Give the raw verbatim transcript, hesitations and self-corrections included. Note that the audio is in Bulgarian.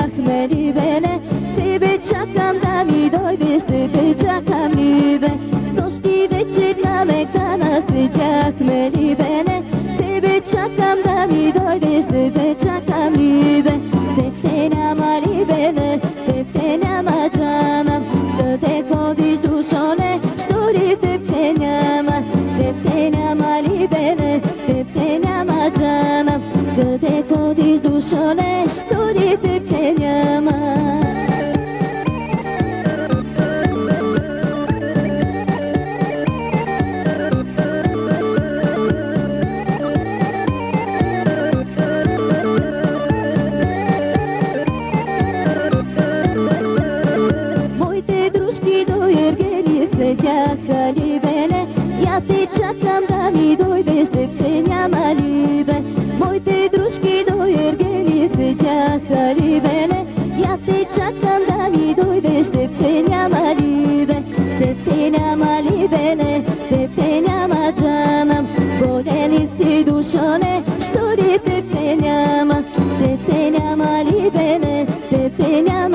бяхме ли бене, тебе чакам да ми дойдеш, тебе чакам ли бе. С нощи вечер на мегдана седяхме ли бене, тебе чакам да ми дойдеш, тебе чакам ли бе. Теб те няма ли бене, теб те няма джанам, да те ходиш душоне, що ли теб те няма. Теб те няма ли бене, теб те няма джанам, да те ходиш душоне, що ли теб те няма. Седяха ли бене, я те чакам да ми дойдеш, теб те няма ли бе. Моите дружки до Ергени седяха ли бене, я те чакам да ми дойдеш, теб те няма ли бе. Теб те няма ли бене, теб те няма джанам, болели си душоне, що ли теб те няма. Теб те няма ли бене, теб те няма